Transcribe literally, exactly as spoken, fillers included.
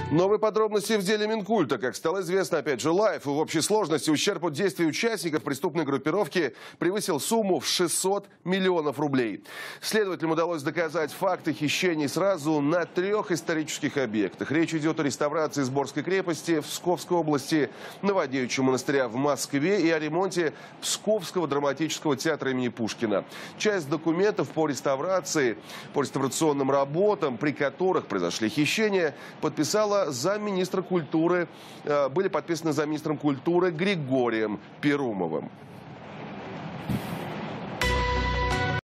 Новые подробности в деле Минкульта. Как стало известно, опять же, Лайф, в общей сложности ущерб от действий участников преступной группировки превысил сумму в шестьсот миллионов рублей. Следователям удалось доказать факты хищений сразу на трех исторических объектах. Речь идет о реставрации Сборской крепости в Псковской области, Новодевичьего монастыря в Москве и о ремонте Псковского драматического театра имени Пушкина. Часть документов по реставрации, по реставрационным работам, при которых произошли хищения, подписала замминистра культуры, были подписаны замминистром культуры Григорием Перумовым.